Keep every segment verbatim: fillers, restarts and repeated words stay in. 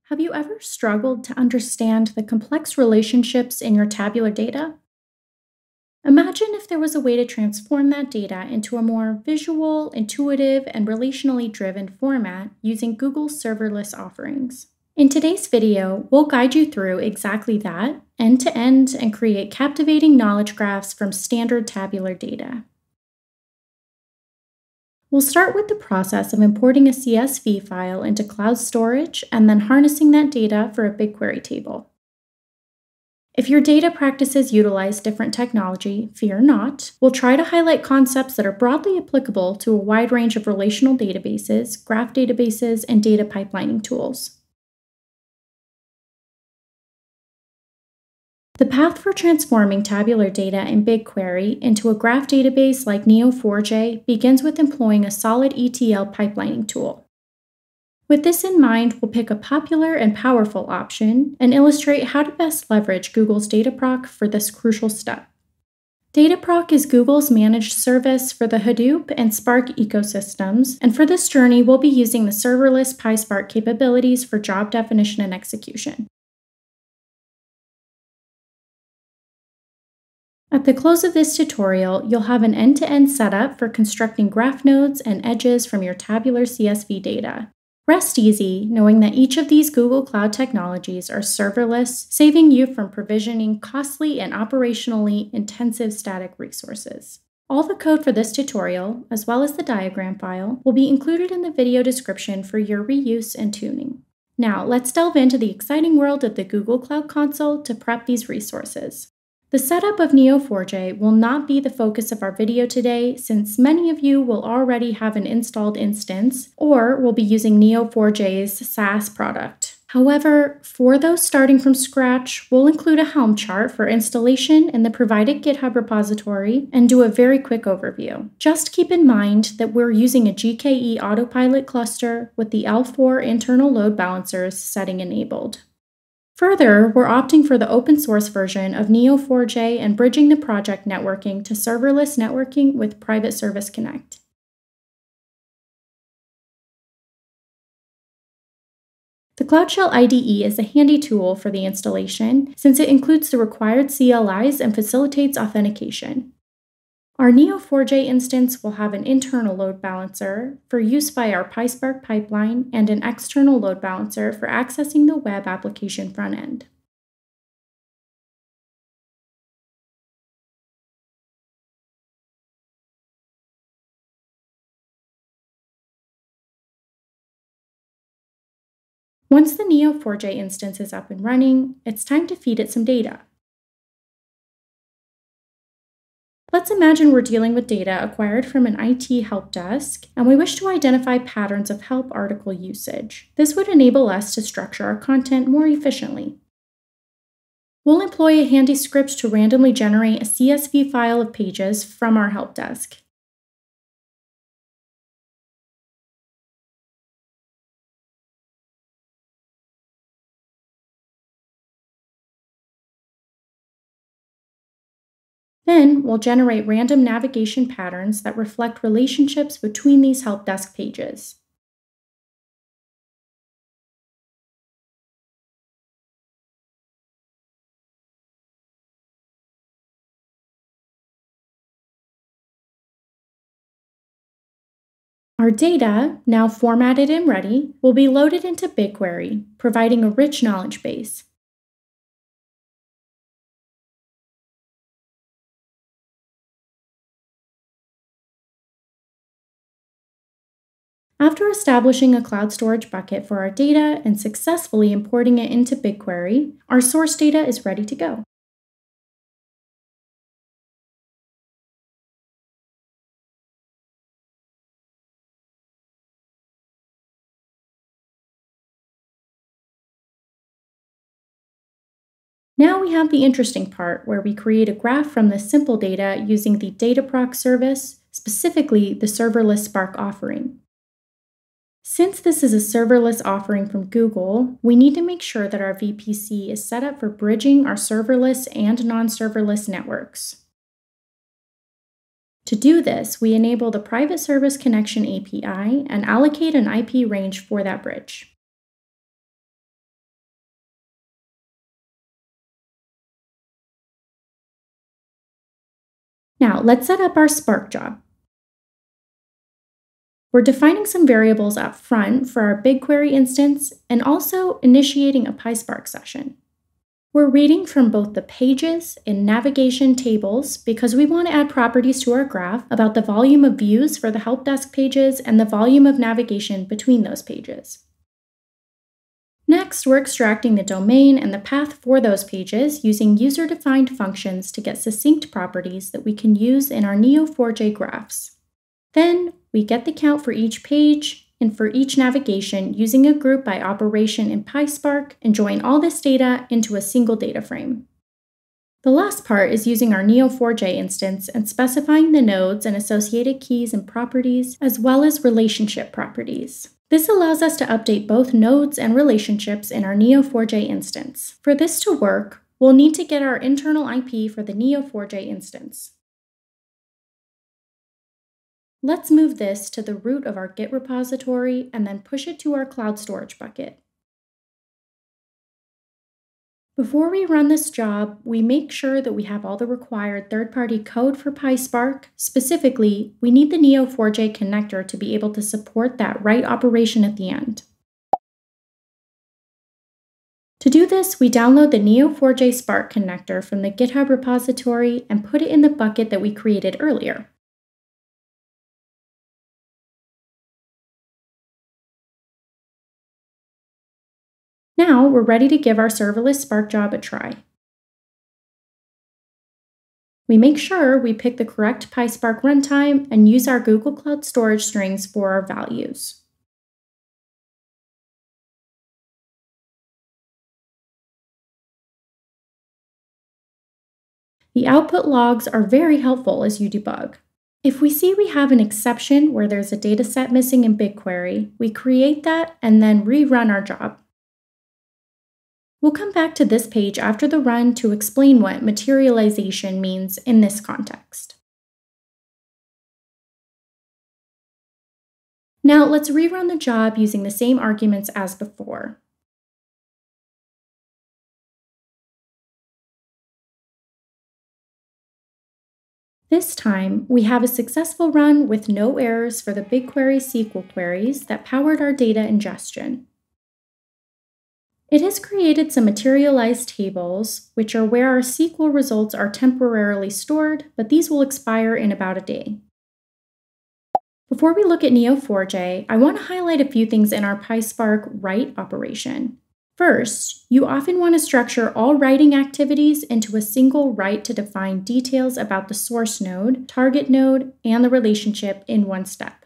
Have you ever struggled to understand the complex relationships in your tabular data? Imagine if there was a way to transform that data into a more visual, intuitive, and relationally driven format using Google's serverless offerings. In today's video, we'll guide you through exactly that, end to end, and create captivating knowledge graphs from standard tabular data. We'll start with the process of importing a C S V file into cloud storage and then harnessing that data for a BigQuery table. If your data practices utilize different technology, fear not. We'll try to highlight concepts that are broadly applicable to a wide range of relational databases, graph databases, and data pipelining tools. The path for transforming tabular data in BigQuery into a graph database like Neo four j begins with employing a solid E T L pipelining tool. With this in mind, we'll pick a popular and powerful option and illustrate how to best leverage Google's Dataproc for this crucial step. Dataproc is Google's managed service for the Hadoop and Spark ecosystems, and for this journey, we'll be using the serverless PySpark capabilities for job definition and execution. At the close of this tutorial, you'll have an end-to-end setup for constructing graph nodes and edges from your tabular C S V data. Rest easy, knowing that each of these Google Cloud technologies are serverless, saving you from provisioning costly and operationally intensive static resources. All the code for this tutorial, as well as the diagram file, will be included in the video description for your reuse and tuning. Now, let's delve into the exciting world of the Google Cloud Console to prep these resources. The setup of Neo four j will not be the focus of our video today, since many of you will already have an installed instance or will be using Neo four j's SaaS product. However, for those starting from scratch, we'll include a Helm chart for installation in the provided GitHub repository and do a very quick overview. Just keep in mind that we're using a G K E Autopilot cluster with the L four internal load balancers setting enabled. Further, we're opting for the open source version of Neo four j and bridging the project networking to serverless networking with Private Service Connect. The Cloud Shell I D E is a handy tool for the installation since it includes the required C L Is and facilitates authentication. Our Neo four j instance will have an internal load balancer for use by our PySpark pipeline and an external load balancer for accessing the web application front end. Once the Neo four j instance is up and running, it's time to feed it some data. Let's imagine we're dealing with data acquired from an I T help desk, and we wish to identify patterns of help article usage. This would enable us to structure our content more efficiently. We'll employ a handy script to randomly generate a C S V file of pages from our help desk. Then, we'll generate random navigation patterns that reflect relationships between these help desk pages. Our data, now formatted and ready, will be loaded into BigQuery, providing a rich knowledge base. After establishing a cloud storage bucket for our data and successfully importing it into BigQuery, our source data is ready to go. Now we have the interesting part where we create a graph from this simple data using the Dataproc service, specifically the serverless Spark offering. Since this is a serverless offering from Google, we need to make sure that our V P C is set up for bridging our serverless and non-serverless networks. To do this, we enable the Private Service Connection A P I and allocate an I P range for that bridge. Now, let's set up our Spark job. We're defining some variables up front for our BigQuery instance and also initiating a PySpark session. We're reading from both the pages and navigation tables because we want to add properties to our graph about the volume of views for the help desk pages and the volume of navigation between those pages. Next, we're extracting the domain and the path for those pages using user-defined functions to get succinct properties that we can use in our Neo four j graphs. Then, we get the count for each page and for each navigation using a group by operation in PySpark and join all this data into a single data frame. The last part is using our Neo four j instance and specifying the nodes and associated keys and properties, as well as relationship properties. This allows us to update both nodes and relationships in our Neo four j instance. For this to work, we'll need to get our internal I P for the Neo four j instance. Let's move this to the root of our Git repository and then push it to our cloud storage bucket. Before we run this job, we make sure that we have all the required third-party code for PySpark. Specifically, we need the Neo four j connector to be able to support that write operation at the end. To do this, we download the Neo four j Spark connector from the GitHub repository and put it in the bucket that we created earlier. Now we're ready to give our serverless Spark job a try. We make sure we pick the correct PySpark runtime and use our Google Cloud Storage strings for our values. The output logs are very helpful as you debug. If we see we have an exception where there's a dataset missing in BigQuery, we create that and then rerun our job. We'll come back to this page after the run to explain what materialization means in this context. Now let's rerun the job using the same arguments as before. This time, we have a successful run with no errors for the BigQuery S Q L queries that powered our data ingestion. It has created some materialized tables, which are where our S Q L results are temporarily stored, but these will expire in about a day. Before we look at Neo four j, I want to highlight a few things in our PySpark write operation. First, you often want to structure all writing activities into a single write to define details about the source node, target node, and the relationship in one step.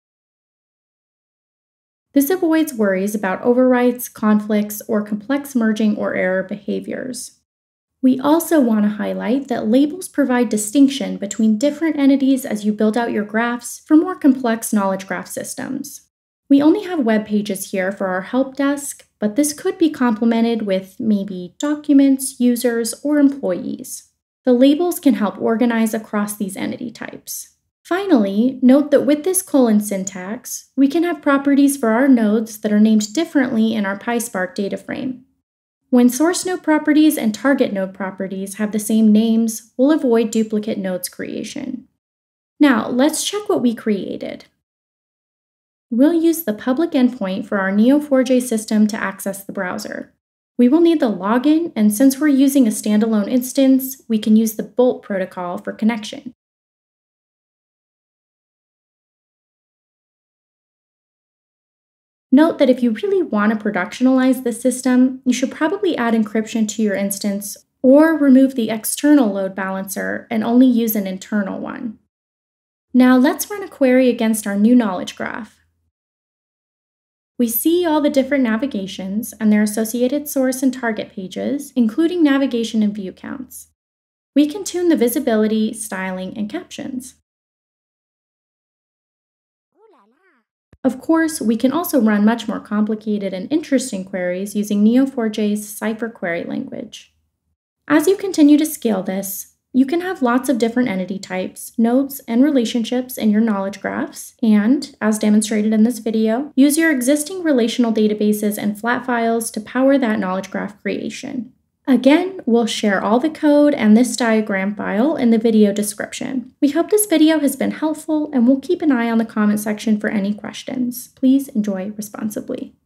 This avoids worries about overwrites, conflicts, or complex merging or error behaviors. We also want to highlight that labels provide distinction between different entities as you build out your graphs for more complex knowledge graph systems. We only have web pages here for our help desk, but this could be complemented with maybe documents, users, or employees. The labels can help organize across these entity types. Finally, note that with this colon syntax, we can have properties for our nodes that are named differently in our PySpark data frame. When source node properties and target node properties have the same names, we'll avoid duplicate nodes creation. Now, let's check what we created. We'll use the public endpoint for our Neo four j system to access the browser. We will need the login, and since we're using a standalone instance, we can use the Bolt protocol for connection. Note that if you really want to productionalize this system, you should probably add encryption to your instance or remove the external load balancer and only use an internal one. Now let's run a query against our new knowledge graph. We see all the different navigations and their associated source and target pages, including navigation and view counts. We can tune the visibility, styling, and captions. Of course, we can also run much more complicated and interesting queries using Neo four j's Cipher query language. As you continue to scale this, you can have lots of different entity types, nodes, and relationships in your knowledge graphs, and, as demonstrated in this video, use your existing relational databases and flat files to power that knowledge graph creation. Again, we'll share all the code and this diagram file in the video description. We hope this video has been helpful, and we'll keep an eye on the comment section for any questions. Please enjoy responsibly.